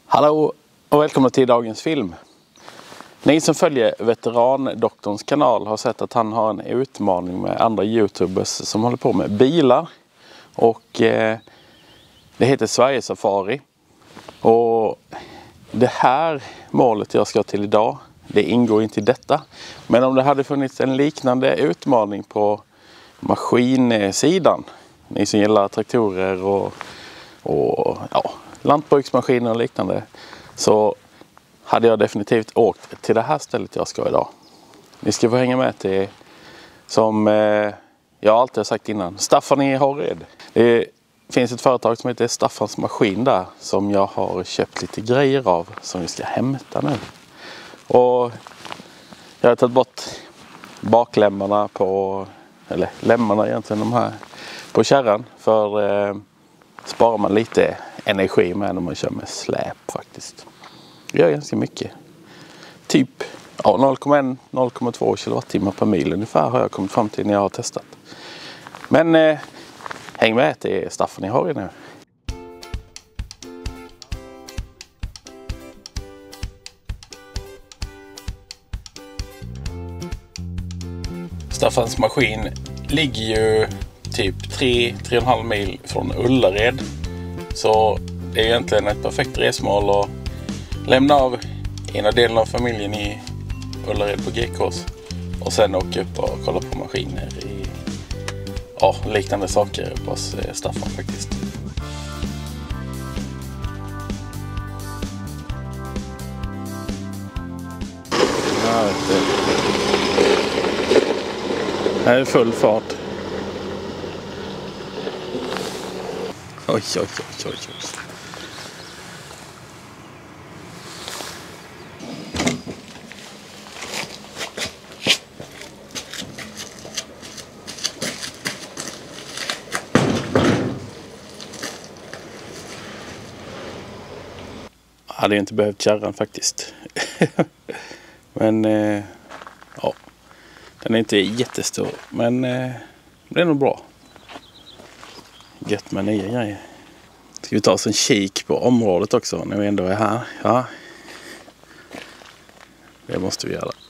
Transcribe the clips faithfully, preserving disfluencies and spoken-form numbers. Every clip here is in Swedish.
Hallå och välkomna till dagens film. Ni som följer Veterandoktorns kanal har sett att han har en utmaning med andra YouTubers som håller på med bilar. Och eh, det heter Sverige Safari. Och det här målet jag ska till idag, det ingår inte i detta. Men om det hade funnits en liknande utmaning på maskinsidan, ni som gillar traktorer och, och ja, lantbruksmaskiner och liknande, så hade jag definitivt åkt till det här stället jag ska idag. Ni ska få hänga med till, som eh, jag alltid har sagt innan, Staffan i Horred. Det finns ett företag som heter Staffans Maskin där, som jag har köpt lite grejer av som vi ska hämta nu. Och jag har tagit bort baklämmarna på, eller lämmarna egentligen, de här på kärran, för eh, sparar man lite energi med när man kör med släp faktiskt. Det gör ganska mycket. Typ ja, noll komma ett till noll komma två kilowattimmar per mil ungefär har jag kommit fram till när jag har testat. Men eh, häng med till Staffan i Horred nu. Staffans maskin ligger ju typ tre till tre och en halv mil från Ullared. Så det är egentligen ett perfekt resmål att lämna av ena delen av familjen i Ullared på G K:s och sen åka upp och kolla på maskiner i ja, liknande saker på Staffan faktiskt. Här är full fart. Oj, oj, oj, oj, oj. Jag hade inte behövt kärran faktiskt. Men eh, ja, den är inte jättestor, men eh, det är nog bra. Gött med nya grejer. Ska vi ta oss en kik på området också när vi ändå är här? Ja, det måste vi göra.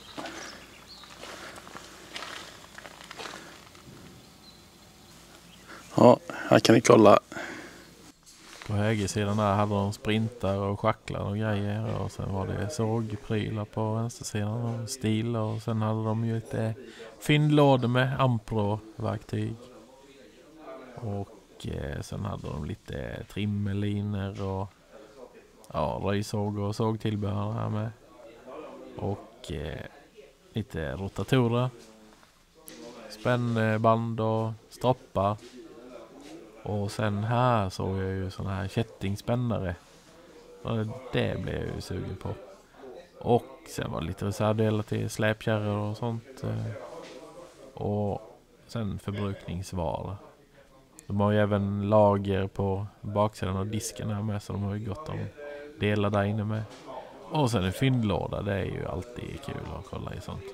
Ja, här kan ni kolla. På högersidan där hade de sprintar och schacklar och grejer, och sen var det sågprylar på vänstersidan och stil, och sen hade de ju lite fyndlådor med Ampro-verktyg. Och eh, sen hade de lite trimmeliner och ja, röjsåg och sågtillbehör här med. Och eh, lite rotatorer, spännband och stroppar. Och sen här såg jag ju såna här kättingspännare. Och det blev jag ju sugen på. Och sen var det lite reservdelar till släpkärror och sånt. Och sen förbrukningsvaror. De har ju även lager på baksidan av disken här med, så de har ju gott om delar där inne med. Och sen en fyndlåda, det är ju alltid kul att kolla i sånt.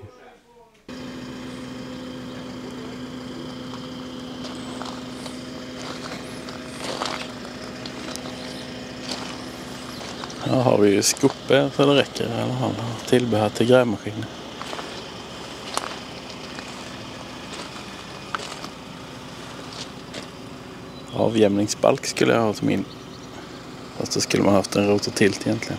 Här har vi ju skopor så det räcker i alla fall. Tillbehör till grävmaskiner. Avjämningsbalk skulle jag ha till min. Fast då skulle man haft en rotortilt egentligen.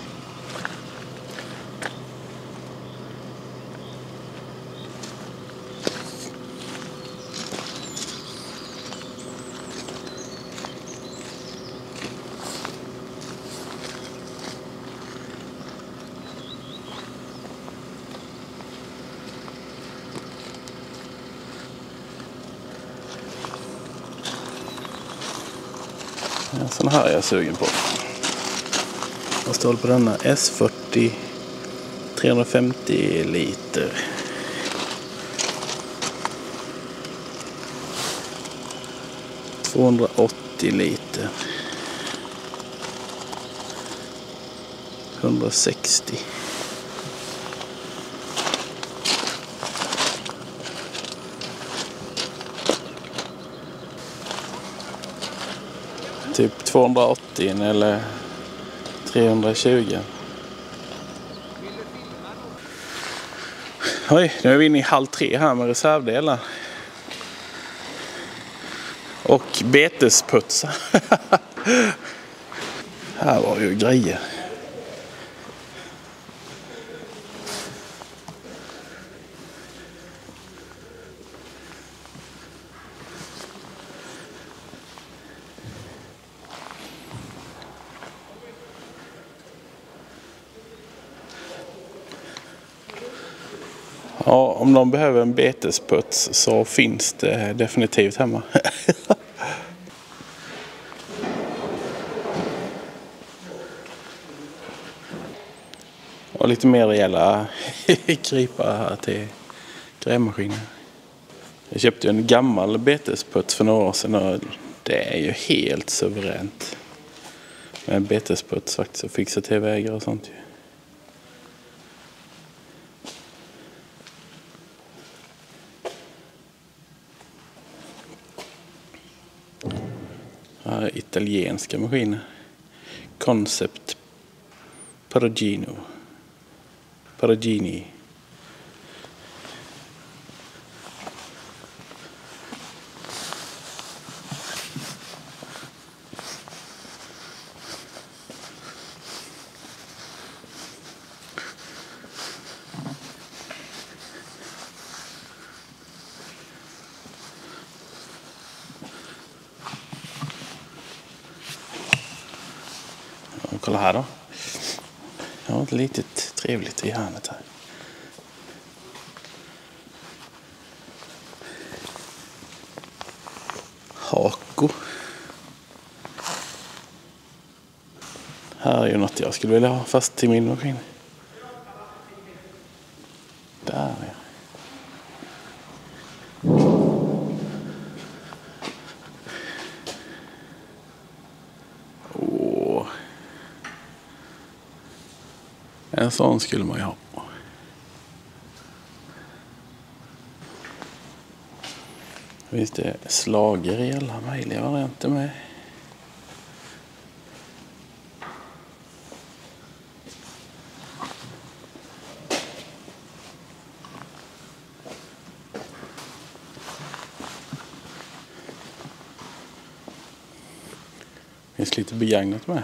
Ja, sån här är jag sugen på. Jag står på denna S fyrtio trehundrafemtio liter. tvåhundraåttio liter. hundrasextio. typ tvåhundraåttio eller trehundratjugo. Oj, nu är vi inne i halv tre här med reservdelar. Och betesputsa. Här var ju grejer. Ja, om de behöver en betesputs så finns det definitivt hemma. Och lite mer rejäla krypar här till grävmaskinen. Jag köpte en gammal betesputs för några år sedan och det är ju helt suveränt. Med en betesputs faktiskt och fixa till vägar och sånt. Här är italienska maskiner. Concept Paragino. Paragini. Kolla här då. Jag har ett litet trevligt i hörnet här. Hako. Här är ju något jag skulle vilja ha fast till min maskin. Där ja. En sån skulle man ju ha. Visst det slager i alla möjliga varianter med. Finns lite begagnat med.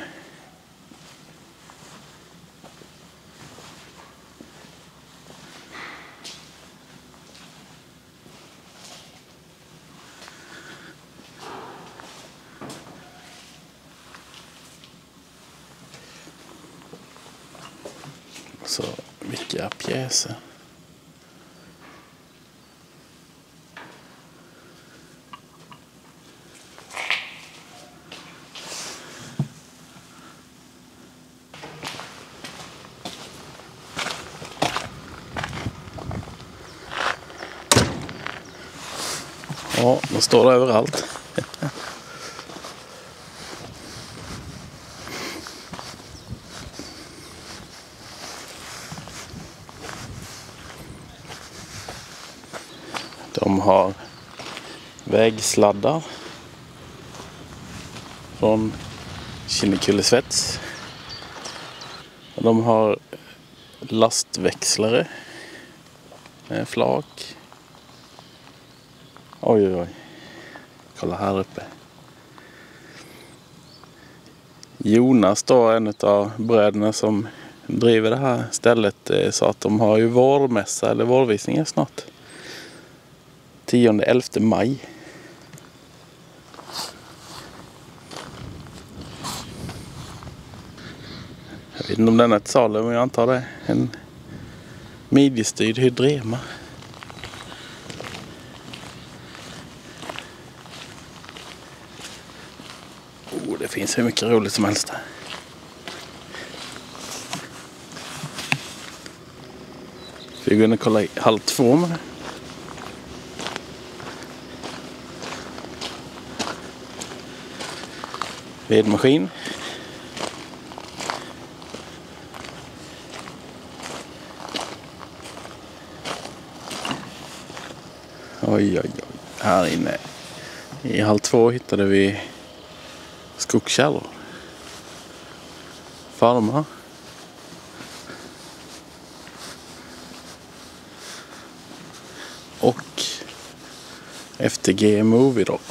Så vilka pjäser. Ja, de står överallt. De har vägsladdar från Kinnekullesvets. De har lastväxlare med flak. Oj oj oj. Kolla här uppe. Jonas då, en av bröderna som driver det här stället, sa att de har ju vårmässa eller vårvisningar snart. tionde elfte maj. Jag vet inte om den är ett salu, men jag antar det. En midjestyrd hydrema. Oh, det finns hur mycket roligt som helst där. Vi går in och kolla i halv två med det. Vedmaskin. Oj oj oj. Här inne i halv två hittade vi skogskärlor. Farma. Och F T G Movie då.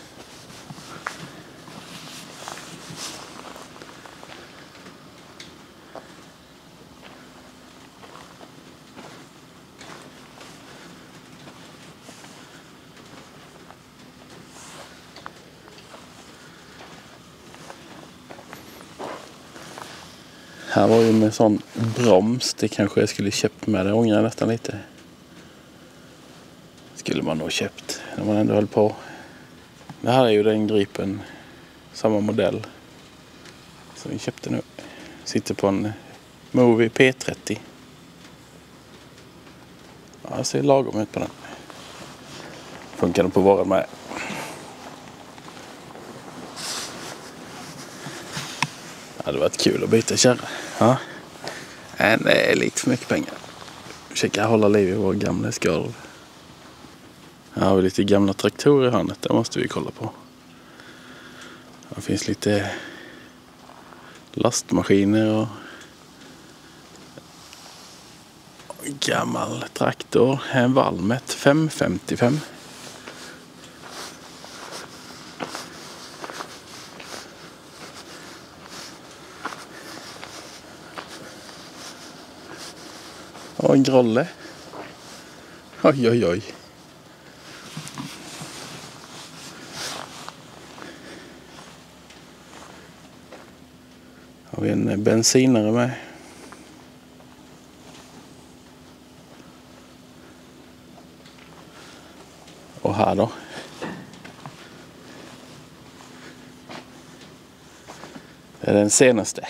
Här var ju med sån broms. Det kanske jag skulle köpt med. Det ångrar jag nästan lite. Skulle man nog köpt när man ändå höll på. Det här är ju den Gripen. Samma modell. Så vi köpte nu. Sitter på en Movie P trettio. Ja, jag ser lagom ut på den. Funkar den på våran med. Det hade varit kul att byta kärra. Ja. Men det är lite för mycket pengar. Försöka hålla liv i vår gamla skalv. Här har vi lite gamla traktorer i hörnet. Det måste vi kolla på. Det finns lite lastmaskiner och gammal traktor. En Valmet fem femtiofem. Och en Grolle. Oj, oj, oj. Har vi en bensinare med. Och här då. Det är den senaste.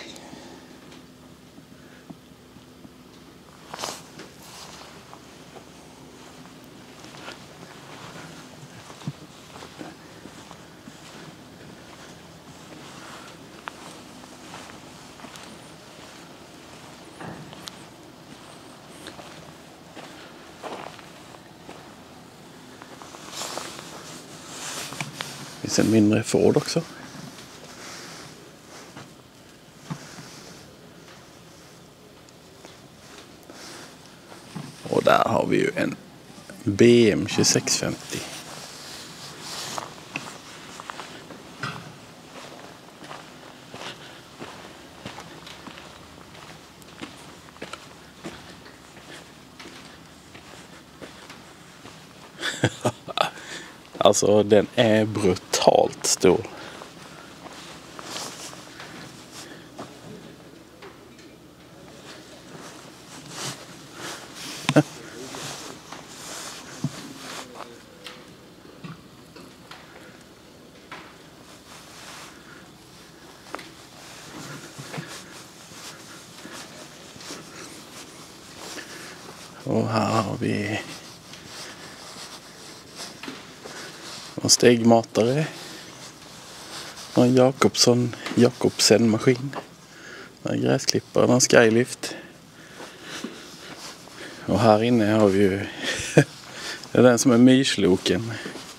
Det finns en mindre Ford också. Och där har vi ju en B M tjugosex femtio. Alltså den är brutalt stor. Och här har vi en stegmatare. En Jakobsson Jakobsen maskin. En gräsklippare, en skylift. Och här inne har vi ju det är den som är myrsloken.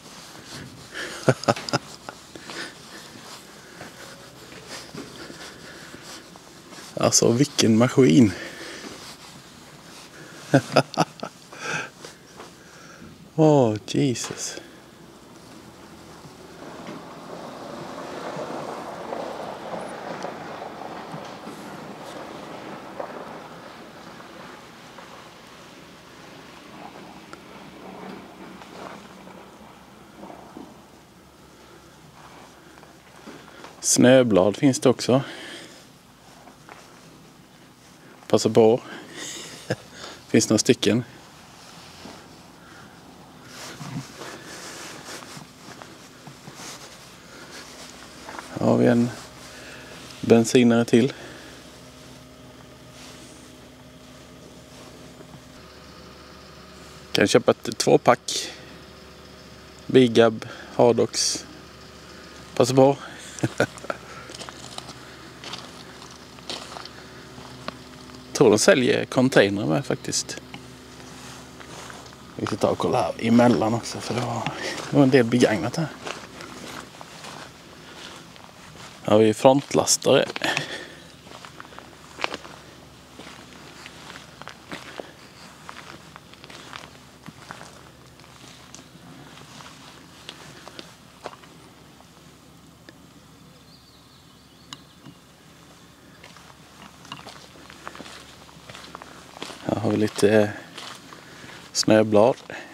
Alltså vilken maskin. Åh, oh, Jesus. Snöblad finns det också. Passa på. Finns några stycken. Har vi en bensinare till. Kan köpa ett tvåpack. Bigab, Hardox. Passa på. Jag tror de säljer container med faktiskt. Vi ska ta och kolla här emellan också för det var, det var en del begagnat här. Här har vi frontlastare. har vi lite snöblad.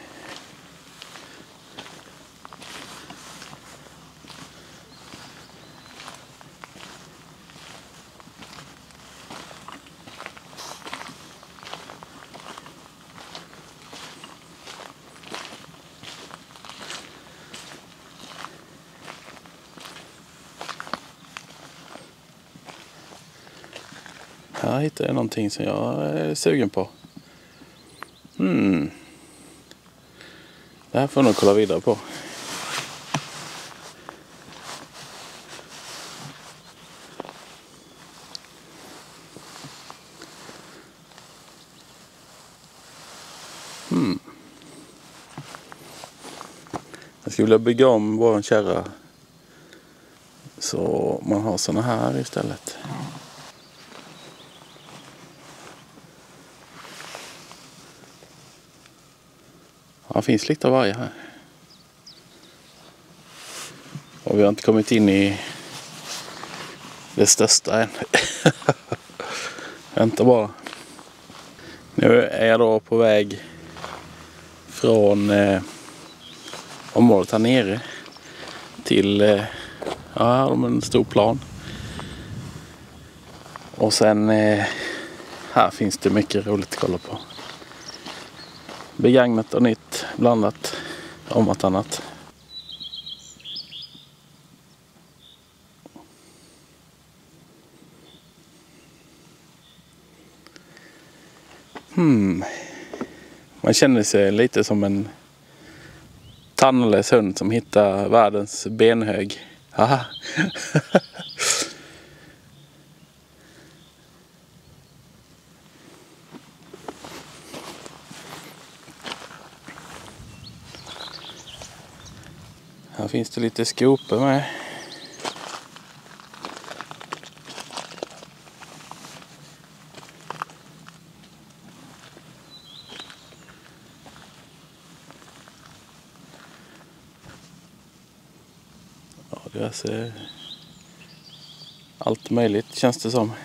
Här hittar jag någonting som jag är sugen på. Hmm. Det här får jag nog kolla vidare på. Hmm. Jag skulle vilja bygga om vår kärra så man har såna här istället. Ja, det finns lite av varje här. Och vi har inte kommit in i det största än. Vänta bara. Nu är jag då på väg från eh, området här nere till eh, ja, en stor plan. Och sen eh, här finns det mycket roligt att kolla på. Begagnat och nytt, blandat, om att annat. Hmm. Man känner sig lite som en tandlös hund som hittar världens benhög. Haha. Här finns det lite skopor med. Ja, det ser allt möjligt känns det som.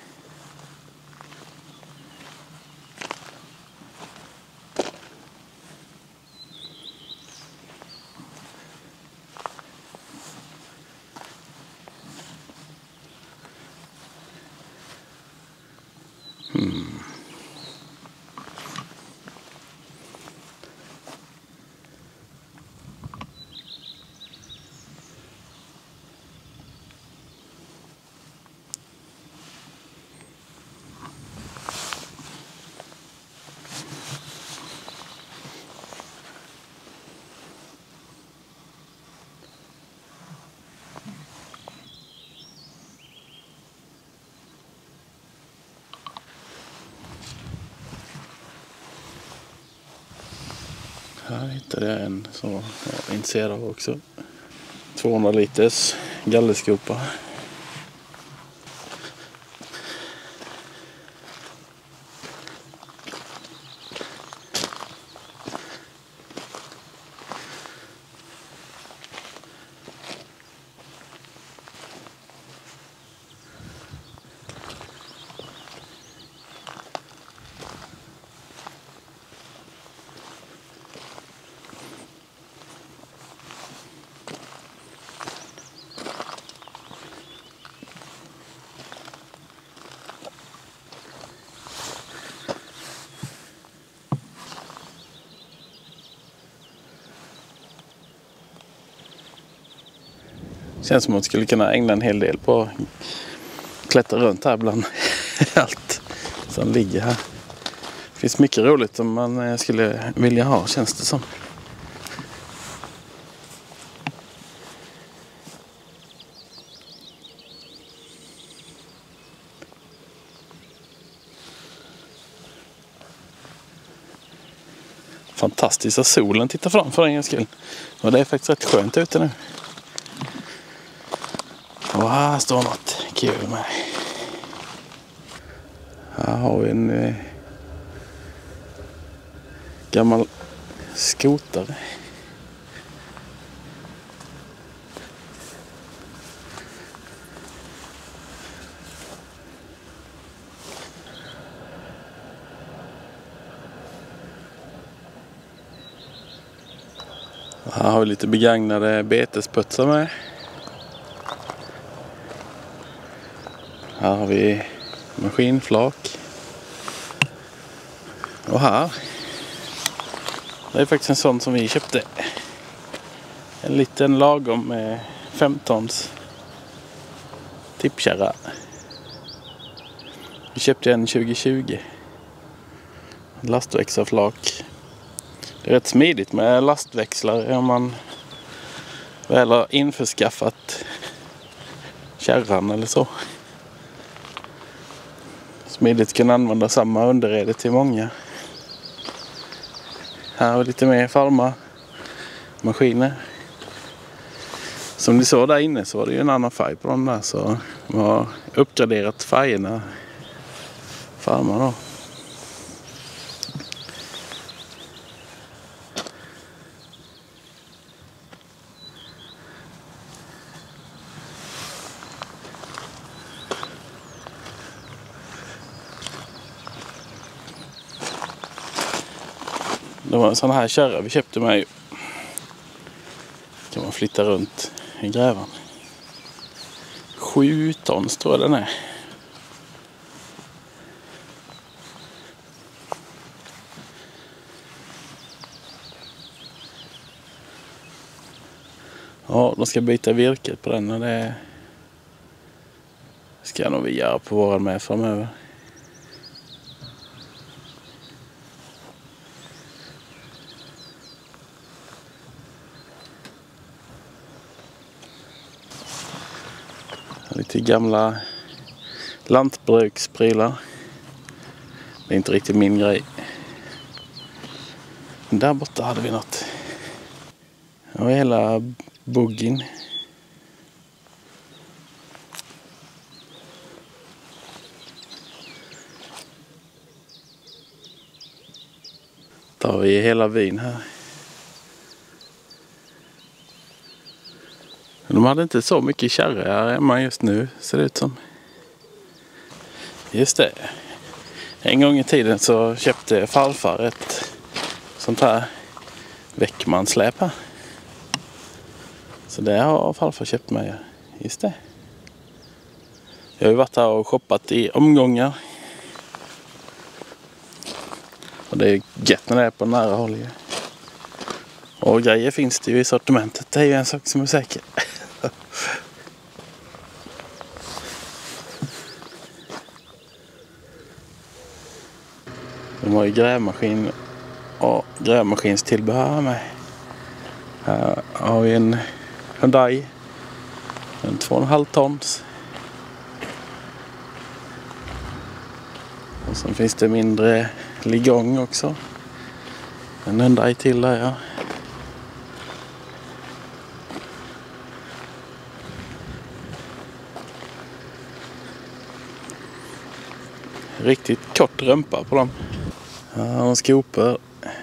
Hmm. Här hittade jag en som jag är intresserad av också. tvåhundra liters gallerskopa. Känns som att man skulle kunna ägna en hel del på att klättra runt här bland allt som ligger här. Det finns mycket roligt som man skulle vilja ha, känns det som. Fantastiskt att solen tittar fram för en gångs skull. Och det är faktiskt rätt skönt ute nu. Och här står något kul med. Här har vi en eh, gammal skotare. Här har vi lite begagnade betesputsar med. Här har vi maskinflak. Och här. Det är faktiskt en sån som vi köpte. En liten lagom med femtons tippkärra. Vi köpte en tjugo tjugo. Lastväxlarflak. Det är rätt smidigt med lastväxlar om man väl har införskaffat kärran eller så. Smidigt kan använda samma underrede till många. Här har vi lite mer farma maskiner. Som ni såg där inne så var det ju en annan färg på dem där, så de har uppgraderat färgerna. Farma då. Det var en sån här kärra vi köpte med. Kan man flytta runt i grävan. Sju tons tror jag den är. Ja, de ska byta virket på den och det ska nog vi göra på våran med framöver. Lite gamla lantbruksprylar. Det är inte riktigt min grej. Men där borta hade vi något. Och hela buggin. Tar vi hela vin här. De hade inte så mycket kärra här hemma just nu, ser det ut som. Just det. En gång i tiden så köpte farfar ett sånt här Väckmansläp här. Så det har farfar köpt mig. Just det. Jag har ju varit här och shoppat i omgångar. Och det är gött när det är på nära håll. Och grejer finns det ju i sortimentet. Det är ju en sak som är säker. De har ju grävmaskin och grävmaskinstillbehör med. Här har vi en Hyundai. En två och en halv tons. Och sen finns det mindre ligång också. En Hyundai till där, ja. Riktigt kort rumpa på dem. Ja, de skopor.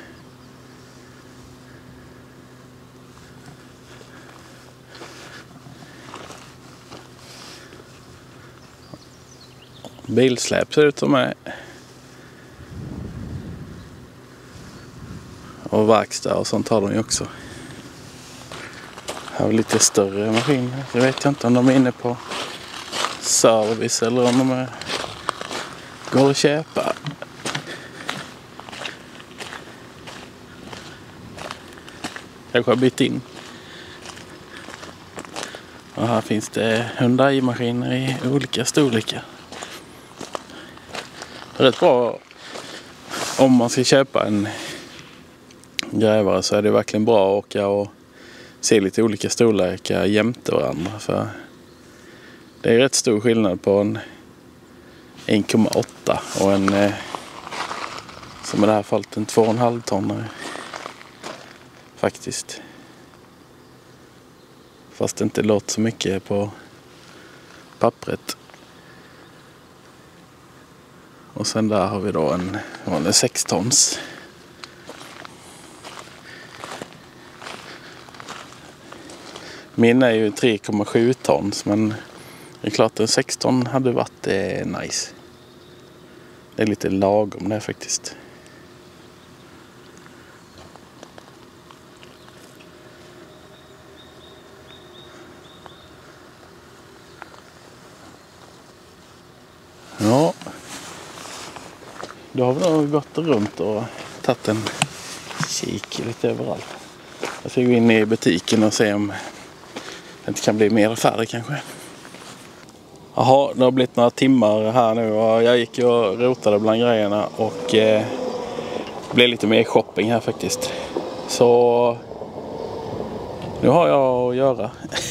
Bilsläp ser ut som är. Och verkstad och sånt har de ju också. Här är lite större maskiner. Jag vet inte om de är inne på service eller om de är går att köpa. Jag har bytt in. Och här finns det Hyundai-maskiner i olika storlekar. Det är rätt bra om man ska köpa en grävare, så är det verkligen bra att åka och se lite olika storlekar jämte varandra. För det är rätt stor skillnad på en en komma åtta och en eh, som i det här fallet en två och en halv tonnare faktiskt. Fast det inte låter så mycket på pappret. Och sen där har vi då en, en sex tons. Min är ju tre komma sju tons, men det är klart att en sexton hade varit eh, nice. Det är lite lagom det faktiskt. Ja. Då har vi nog gått runt och tagit en kik lite överallt. Jag ska gå in i butiken och se om det inte kan bli mer affärer kanske. Jaha, det har blivit några timmar här nu och jag gick och rotade bland grejerna och eh, blev lite mer shopping här faktiskt. Så nu har jag att göra.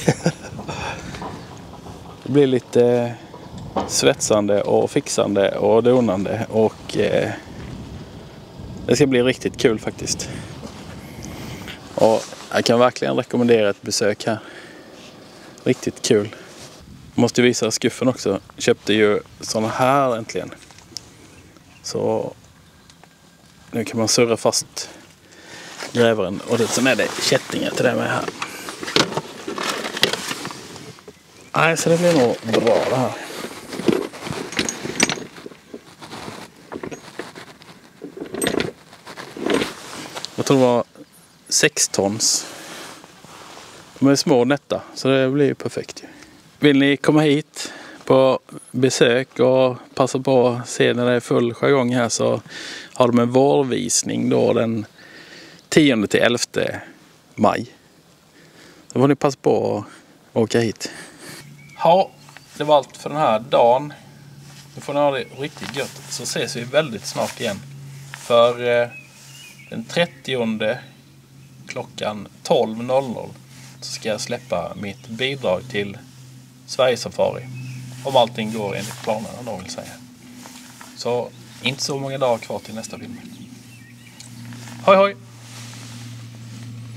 Det blir lite svetsande och fixande och donande och eh, det ska bli riktigt kul faktiskt. Och jag kan verkligen rekommendera ett besök här. Riktigt kul. Måste visa skuffen också. Köpte ju såna här äntligen. Så nu kan man surra fast grävaren. Och det som är det kättingar till det med här. Nej, så det blir nog bra det här. Jag tror det var sex tons. De är små och nätta, så det blir ju perfekt. Vill ni komma hit på besök och passa på att se när det är full jargong här, så har de en vårvisning då den tionde till elfte maj. Då får ni passa på att åka hit. Ja, det var allt för den här dagen. Nu får ni ha det riktigt gött, så ses vi väldigt snart igen. För eh, den trettionde klockan tolv noll noll så ska jag släppa mitt bidrag till Sverigesafari. Om allting går enligt planerna då, vill säga. Så inte så många dagar kvar till nästa film. Hoj hoj!